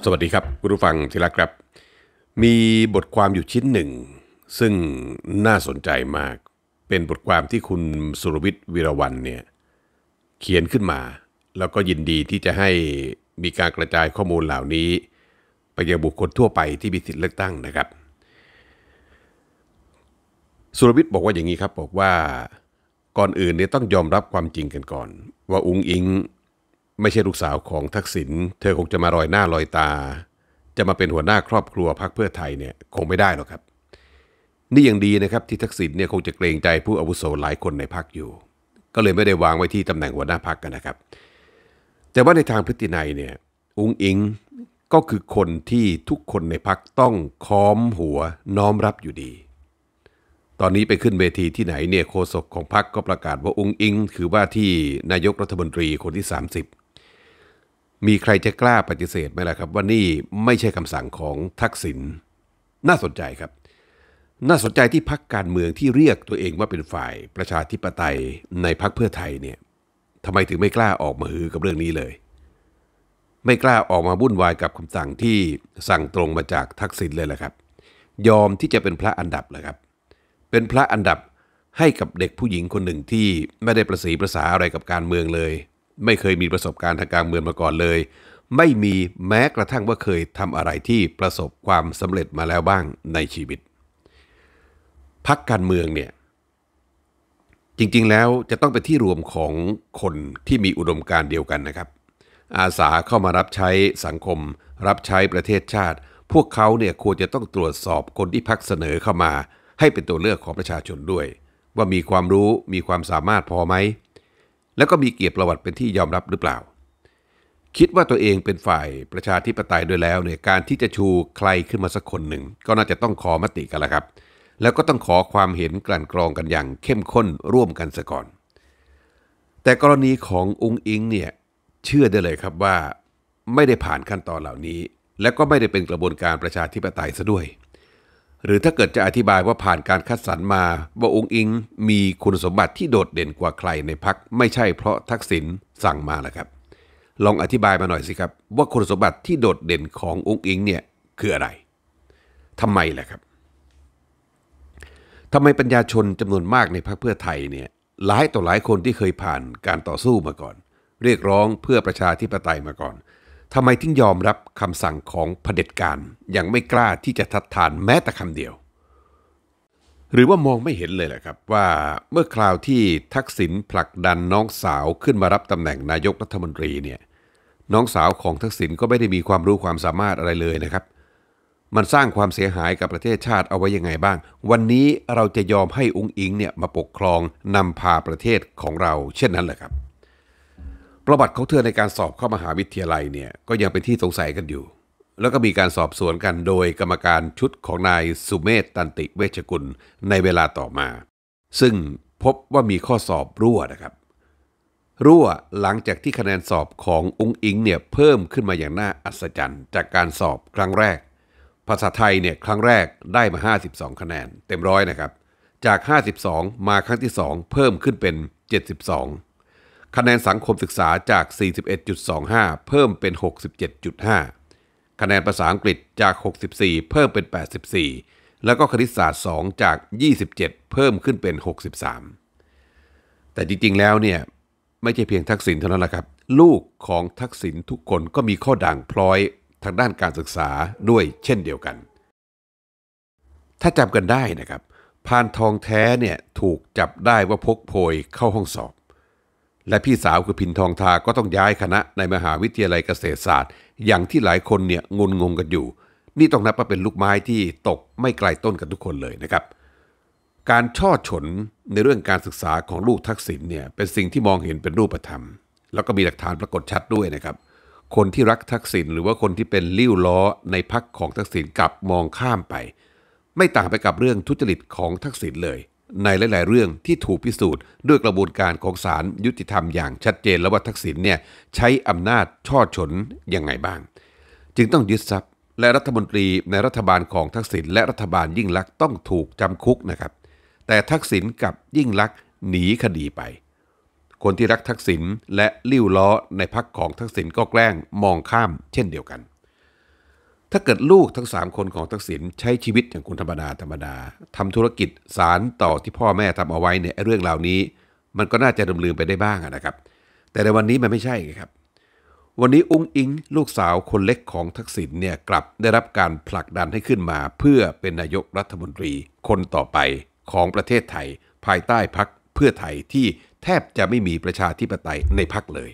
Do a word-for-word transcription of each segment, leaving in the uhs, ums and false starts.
สวัสดีครับคุณผู้ฟังที่รักครับมีบทความอยู่ชิ้นหนึ่งซึ่งน่าสนใจมากเป็นบทความที่คุณสุรวิทย์วีรวรรณเนี่ยเขียนขึ้นมาแล้วก็ยินดีที่จะให้มีการกระจายข้อมูลเหล่านี้ไปยังบุคคลทั่วไปที่มีสิทธิเลือกตั้งนะครับสุรวิทย์บอกว่าอย่างนี้ครับบอกว่าก่อนอื่นเนี่ยต้องยอมรับความจริงกันก่อนว่าอุ๊งอิ๊งไม่ใช่ลูกสาวของทักษิณเธอคงจะมาลอยหน้าลอยตาจะมาเป็นหัวหน้าครอบครัวพรรคเพื่อไทยเนี่ยคงไม่ได้หรอกครับนี่ยังดีนะครับที่ทักษิณเนี่ยคงจะเกรงใจผู้อาวุโสหลายคนในพรรคอยู่ก็เลยไม่ได้วางไว้ที่ตำแหน่งหัวหน้าพรรคกันนะครับแต่ว่าในทางพฤตินัยเนี่ยอุ๊งอิ๊งก็คือคนที่ทุกคนในพรรคต้องค้อมหัวน้อมรับอยู่ดีตอนนี้ไปขึ้นเวทีที่ไหนเนี่ยโฆษกของพรรคก็ประกาศว่าอุ๊งอิ๊งคือว่าที่นายกรัฐมนตรีคนที่สามสิบมีใครจะกล้าปฏิเสธไหมล่ะครับว่านี่ไม่ใช่คำสั่งของทักษิณน่าสนใจครับน่าสนใจที่พรรคการเมืองที่เรียกตัวเองว่าเป็นฝ่ายประชาธิปไตยในพรรคเพื่อไทยเนี่ยทำไมถึงไม่กล้าออกมาฮือกับเรื่องนี้เลยไม่กล้าออกมาวุ่นวายกับคำสั่งที่สั่งตรงมาจากทักษิณเลยแหละครับยอมที่จะเป็นพระอันดับเลยครับเป็นพระอันดับให้กับเด็กผู้หญิงคนหนึ่งที่ไม่ได้ประสีประสาอะไรกับการเมืองเลยไม่เคยมีประสบการณ์ทางการเมืองมาก่อนเลยไม่มีแม้กระทั่งว่าเคยทำอะไรที่ประสบความสำเร็จมาแล้วบ้างในชีวิตพรรคการเมืองเนี่ยจริงๆแล้วจะต้องเป็นที่รวมของคนที่มีอุดมการณ์เดียวกันนะครับอาสาเข้ามารับใช้สังคมรับใช้ประเทศชาติพวกเขาเนี่ยควรจะต้องตรวจสอบคนที่พรรคเสนอเข้ามาให้เป็นตัวเลือกของประชาชนด้วยว่ามีความรู้มีความสามารถพอไหมแล้วก็มีเกียรติประวัติเป็นที่ยอมรับหรือเปล่าคิดว่าตัวเองเป็นฝ่ายประชาธิปไตยด้วยแล้วเนี่ยการที่จะชูใครขึ้นมาสักคนหนึ่งก็น่าจะต้องขอมติกันแล้วครับแล้วก็ต้องขอความเห็นกลั่นกรองกันอย่างเข้มข้นร่วมกันซะก่อนแต่กรณีของอุ๊งอิ๊งเนี่ยเชื่อได้เลยครับว่าไม่ได้ผ่านขั้นตอนเหล่านี้และก็ไม่ได้เป็นกระบวนการประชาธิปไตยซะด้วยหรือถ้าเกิดจะอธิบายว่าผ่านการคัดสรรมาว่าอุ๊งอิ๊งมีคุณสมบัติที่โดดเด่นกว่าใครในพรรคไม่ใช่เพราะทักษิณสั่งมาแหละครับลองอธิบายมาหน่อยสิครับว่าคุณสมบัติที่โดดเด่นของอุ๊งอิ๊งเนี่ยคืออะไรทำไมล่ะครับทำไมปัญญาชนจำนวนมากในพรรคเพื่อไทยเนี่ยหลายต่อหลายคนที่เคยผ่านการต่อสู้มาก่อนเรียกร้องเพื่อประชาธิปไตยมาก่อนทำไมถึงยอมรับคำสั่งของเผด็จการยังไม่กล้าที่จะทัดทานแม้แต่คำเดียวหรือว่ามองไม่เห็นเลยแหละครับว่าเมื่อคราวที่ทักษิณผลักดันน้องสาวขึ้นมารับตำแหน่งนายกรัฐมนตรีเนี่ยน้องสาวของทักษิณก็ไม่ได้มีความรู้ความสามารถอะไรเลยนะครับมันสร้างความเสียหายกับประเทศชาติเอาไว้ยังไงบ้างวันนี้เราจะยอมให้อุ๊งอิ๊งเนี่ยมาปกครองนำพาประเทศของเราเช่นนั้นแหละครับประวัติของเธอในการสอบเข้ามหาวิทยาลัยเนี่ยก็ยังเป็นที่สงสัยกันอยู่แล้วก็มีการสอบสวนกันโดยกรรมการชุดของนายสุเมธตันติเวชกุลในเวลาต่อมาซึ่งพบว่ามีข้อสอบรั่วนะครับรั่วหลังจากที่คะแนนสอบของอุ๊งอิ๊งเนี่ยเพิ่มขึ้นมาอย่างน่าอัศจรรย์จากการสอบครั้งแรกภาษาไทยเนี่ยครั้งแรกได้มาห้าสิบสองคะแนนเต็มร้อยนะครับจากห้าสิบสองมาครั้งที่สองเพิ่มขึ้นเป็นเจ็ดสิบสองคะแนนสังคมศึกษาจาก สี่สิบเอ็ดจุดสองห้า เพิ่มเป็น หกสิบเจ็ดจุดห้า คะแนนภาษาอังกฤษจาก หกสิบสี่ เพิ่มเป็น แปดสิบสี่ แล้วก็คณิตศาสตร์ สอง จาก ยี่สิบเจ็ด เพิ่มขึ้นเป็น หกสิบสาม แต่จริงๆแล้วเนี่ยไม่ใช่เพียงทักษิณเท่านั้นแหละครับลูกของทักษิณทุกคนก็มีข้อด่างพร้อยทางด้านการศึกษาด้วยเช่นเดียวกันถ้าจำกันได้นะครับพานทองแท้เนี่ยถูกจับได้ว่าพกโพยเข้าห้องสอบและพี่สาวคือพินทองทาก็ต้องย้ายคณะในมหาวิทยาลัยเกษตรศาสตร์อย่างที่หลายคนเนี่ยงุนงงกันอยู่นี่ต้องนับว่าเป็นลูกไม้ที่ตกไม่ไกลต้นกันทุกคนเลยนะครับการช่อฉนในเรื่องการศึกษาของลูกทักษิณเนี่ยเป็นสิ่งที่มองเห็นเป็นรูปธรรมแล้วก็มีหลักฐานปรากฏชัดด้วยนะครับคนที่รักทักษิณหรือว่าคนที่เป็นลิ้วล้อในพรรคของทักษิณกลับมองข้ามไปไม่ต่างไปกับเรื่องทุจริตของทักษิณเลยในหลายๆเรื่องที่ถูกพิสูจน์ด้วยกระบวนการของศาลยุติธรรมอย่างชัดเจนแล้วว่าทักษิณเนี่ยใช้อำนาจช่อฉนยังไงบ้างจึงต้องยึดทรัพย์และรัฐมนตรีในรัฐบาลของทักษิณและรัฐบาลยิ่งลักษณ์ต้องถูกจำคุกนะครับแต่ทักษิณกับยิ่งลักษณ์หนีคดีไปคนที่รักทักษิณและลิ้วล้อในพรรคของทักษิณก็แกล้งมองข้ามเช่นเดียวกันถ้าเกิดลูกทั้งสามคนของทักษิณใช้ชีวิตอย่างคนธรรมดาธรรมดาทำธุรกิจสารต่อที่พ่อแม่ทำเอาไว้เนี่ยเรื่องเหล่านี้มันก็น่าจะลืมๆไปได้บ้างนะครับแต่ในวันนี้มันไม่ใช่ครับวันนี้อุ้งอิงลูกสาวคนเล็กของทักษิณเนี่ยกลับได้รับการผลักดันให้ขึ้นมาเพื่อเป็นนายกรัฐมนตรีคนต่อไปของประเทศไทยภายใต้พรรคเพื่อไทยที่แทบจะไม่มีประชาธิปไตยในพรรคเลย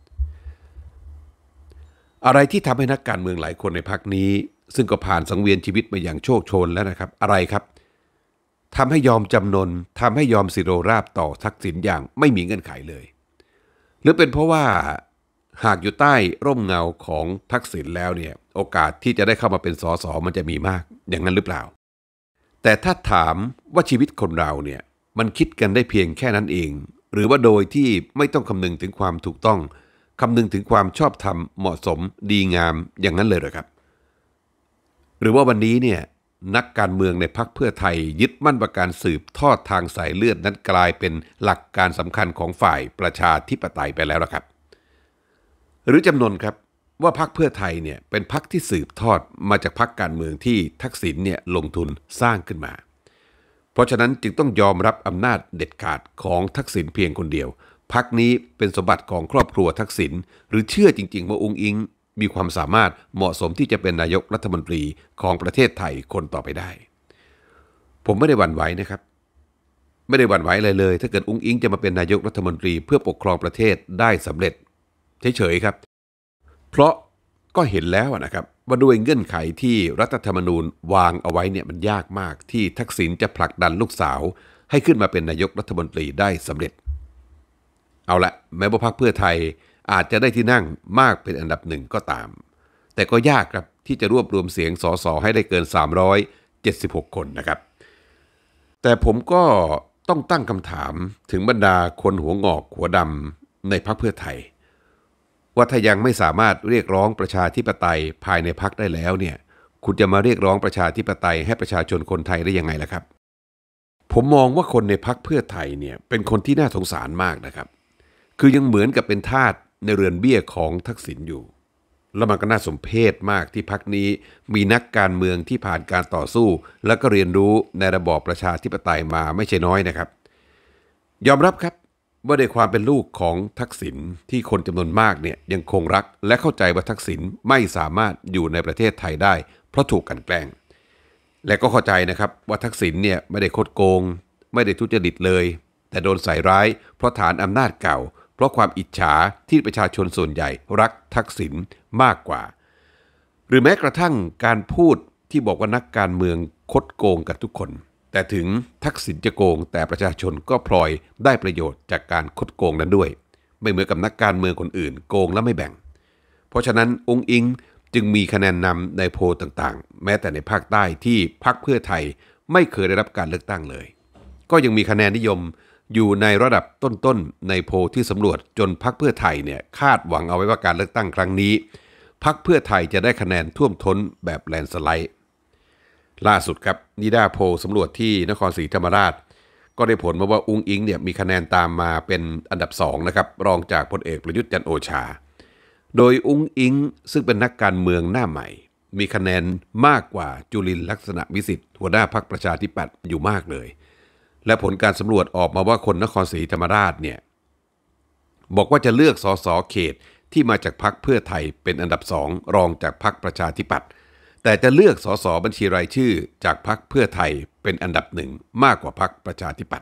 อะไรที่ทำให้นักการเมืองหลายคนในพรรคนี้ซึ่งก็ผ่านสังเวียนชีวิตมาอย่างโชคโชนแล้วนะครับอะไรครับทำให้ยอมจำนนทำให้ยอมสิโรราบต่อทักษิณอย่างไม่มีเงื่อนไขเลยหรือเป็นเพราะว่าหากอยู่ใต้ร่มเงาของทักษิณแล้วเนี่ยโอกาสที่จะได้เข้ามาเป็นสสมันจะมีมากอย่างนั้นหรือเปล่าแต่ถ้าถามว่าชีวิตคนเราเนี่ยมันคิดกันได้เพียงแค่นั้นเองหรือว่าโดยที่ไม่ต้องคำนึงถึงความถูกต้องคำนึงถึงความชอบธรรมเหมาะสมดีงามอย่างนั้นเลยเหรอครับหรือว่าวันนี้เนี่ยนักการเมืองในพรรคเพื่อไทยยึดมั่นว่าการสืบทอดทางสายเลือดนั้นกลายเป็นหลักการสำคัญของฝ่ายประชาธิปไตยไปแล้วล่ะครับหรือจำนวนครับว่าพรรคเพื่อไทยเนี่ยเป็นพรรคที่สืบทอดมาจากพรรคการเมืองที่ทักษิณเนี่ยลงทุนสร้างขึ้นมาเพราะฉะนั้นจึงต้องยอมรับอำนาจเด็ดขาดของทักษิณเพียงคนเดียวพรรคนี้เป็นสมบัติของครอบครัวทักษิณหรือเชื่อจริงๆว่าอุ้งอิงมีความสามารถเหมาะสมที่จะเป็นนายกรัฐมนตรีของประเทศไทยคนต่อไปได้ผมไม่ได้หวั่นไหวนะครับไม่ได้หวั่นไหวอะไรเลยถ้าเกิดอุ้งอิงจะมาเป็นนายกรัฐมนตรีเพื่อปกครองประเทศได้สำเร็จเฉยๆครับเพราะก็เห็นแล้วนะครับว่าด้วยเงื่อนไขที่รัฐธรรมนูญวางเอาไว้เนี่ยมันยากมากที่ทักษิณจะผลักดันลูกสาวให้ขึ้นมาเป็นนายกรัฐมนตรีได้สำเร็จเอาละแม้ว่าพรรคเพื่อไทยอาจจะได้ที่นั่งมากเป็นอันดับหนึ่งก็ตามแต่ก็ยากครับที่จะรวบรวมเสียงสสให้ได้เกินสามร้อยเจ็ดสิบหกคนนะครับแต่ผมก็ต้องตั้งคำถามถึงบรรดาคนหัวงอกหัวดำในพรรคเพื่อไทยว่าถ้ายังไม่สามารถเรียกร้องประชาธิปไตยภายในพรรคได้แล้วเนี่ยคุณจะมาเรียกร้องประชาธิปไตยให้ประชาชนคนไทยได้ยังไงล่ะครับผมมองว่าคนในพรรคเพื่อไทยเนี่ยเป็นคนที่น่าสงสารมากนะครับคือยังเหมือนกับเป็นทาสในเรือนเบี้ยของทักษิณอยู่แล้วมันก็น่าสมเพชมากที่พรรคนี้มีนักการเมืองที่ผ่านการต่อสู้และก็เรียนรู้ในระบอบประชาธิปไตยมาไม่ใช่น้อยนะครับยอมรับครับว่าในความเป็นลูกของทักษิณที่คนจำนวนมากเนี่ยยังคงรักและเข้าใจว่าทักษิณไม่สามารถอยู่ในประเทศไทยได้เพราะถูกกลั่นแกล้งและก็เข้าใจนะครับว่าทักษิณเนี่ยไม่ได้คดโกงไม่ได้ทุจริตเลยแต่โดนใส่ร้ายเพราะฐานอำนาจเก่าเพราะความอิจฉาที่ประชาชนส่วนใหญ่รักทักษิณมากกว่าหรือแม้กระทั่งการพูดที่บอกว่านักการเมืองคดโกงกันทุกคนแต่ถึงทักษิณจะโกงแต่ประชาชนก็พลอยได้ประโยชน์จากการคดโกงนั้นด้วยไม่เหมือนกับนักการเมืองคนอื่นโกงแล้วไม่แบ่งเพราะฉะนั้นอุ้งอิงจึงมีคะแนนนำในโพลต่างๆแม้แต่ในภาคใต้ที่พรรคเพื่อไทยไม่เคยได้รับการเลือกตั้งเลยก็ยังมีคะแนนนิยมอยู่ในระดับต้นๆในโพลที่สำรวจจนพรรคเพื่อไทยเนี่ยคาดหวังเอาไว้ว่าการเลือกตั้งครั้งนี้พรรคเพื่อไทยจะได้คะแนนท่วมท้นแบบแลนด์สไลด์ล่าสุดครับนิด้าโพลสำรวจที่นครศรีธรรมราชก็ได้ผลมาว่าอุ้งอิงเนี่ยมีคะแนนตามมาเป็นอันดับสองนะครับรองจากพลเอกประยุทธ์จันทร์โอชาโดยอุ้งอิงซึ่งเป็นนักการเมืองหน้าใหม่มีคะแนนมากกว่าจุลินทร์ลักษณะวิสิทธิ์หัวหน้าพรรคประชาธิปัตย์อยู่มากเลยและผลการสำรวจออกมาว่าคนนครศรีธรรมราชเนี่ยบอกว่าจะเลือกสสเขตที่มาจากพรรคเพื่อไทยเป็นอันดับสองรองจากพรรคประชาธิปัตย์แต่จะเลือกสสบัญชีรายชื่อจากพรรคเพื่อไทยเป็นอันดับหนึ่งมากกว่าพรรคประชาธิปัตย์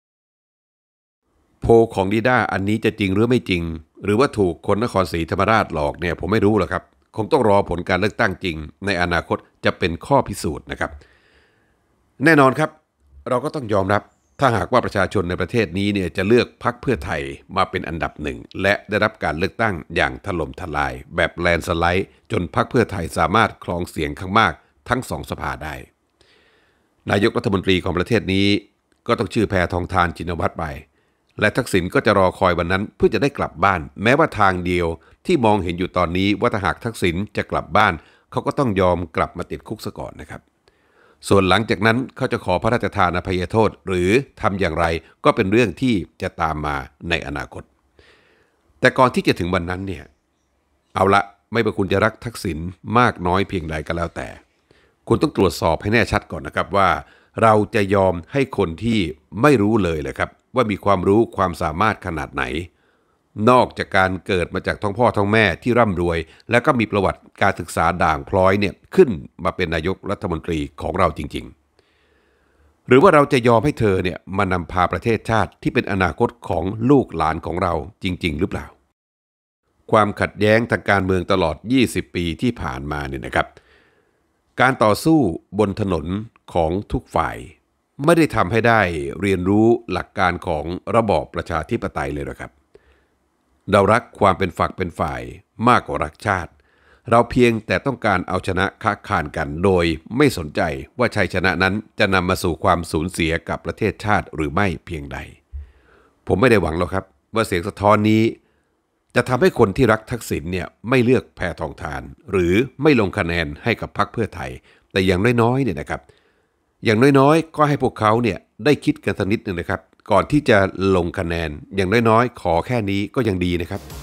โพลของดีด้าอันนี้จะจริงหรือไม่จริงหรือว่าถูกคนนครศรีธรรมราชหลอกเนี่ยผมไม่รู้หรอกครับคงต้องรอผลการเลือกตั้งจริงในอนาคตจะเป็นข้อพิสูจน์นะครับแน่นอนครับเราก็ต้องยอมรับถ้าหากว่าประชาชนในประเทศนี้เนี่ยจะเลือกพรรคเพื่อไทยมาเป็นอันดับหนึ่งและได้รับการเลือกตั้งอย่างถล่มทลายแบบแลนด์สไลด์จนพรรคเพื่อไทยสามารถครองเสียงข้างมากทั้งสองสภาได้นายกรัฐมนตรีของประเทศนี้ก็ต้องชื่อแพทองธารชินวัตรไปและทักษิณก็จะรอคอยวันนั้นเพื่อจะได้กลับบ้านแม้ว่าทางเดียวที่มองเห็นอยู่ตอนนี้ว่าถ้าหากทักษิณจะกลับบ้านเขาก็ต้องยอมกลับมาติดคุกซะก่อนนะครับส่วนหลังจากนั้นเขาจะขอพระราชทานอภัยโทษหรือทำอย่างไรก็เป็นเรื่องที่จะตามมาในอนาคตแต่ก่อนที่จะถึงวันนั้นเนี่ยเอาละไม่ว่าคุณจะรักทักษิณมากน้อยเพียงใดก็แล้วแต่คุณต้องตรวจสอบให้แน่ชัดก่อนนะครับว่าเราจะยอมให้คนที่ไม่รู้เลยเลยครับว่ามีความรู้ความสามารถขนาดไหนนอกจากการเกิดมาจากท้องพ่อท้องแม่ที่ร่ำรวยและก็มีประวัติการศึกษาด่างพร้อยเนี่ยขึ้นมาเป็นนายกรัฐมนตรีของเราจริงๆหรือว่าเราจะยอมให้เธอเนี่ยมานำพาประเทศชาติที่เป็นอนาคตของลูกหลานของเราจริงๆหรือเปล่าความขัดแย้งทางการเมืองตลอดยี่สิบปีที่ผ่านมาเนี่ยนะครับการต่อสู้บนถนนของทุกฝ่ายไม่ได้ทำให้ได้เรียนรู้หลักการของระบอบประชาธิปไตยเลยหรอกครับเรารักความเป็นฝักเป็นฝ่ายมากกว่ารักชาติเราเพียงแต่ต้องการเอาชนะค้าคานกันโดยไม่สนใจว่าชัยชนะนั้นจะนำมาสู่ความสูญเสียกับประเทศชาติหรือไม่เพียงใดผมไม่ได้หวังหรอกครับว่าเสียงสะท้อนนี้จะทำให้คนที่รักทักษิณเนี่ยไม่เลือกแพทองธารหรือไม่ลงคะแนนให้กับพรรคเพื่อไทยแต่อย่างน้อยๆเนี่ยนะครับอย่างน้อยๆก็ให้พวกเขาเนี่ยได้คิดกันสักนิดนึงนะครับก่อนที่จะลงคะแนนอย่างน้อยๆขอแค่นี้ก็ยังดีนะครับ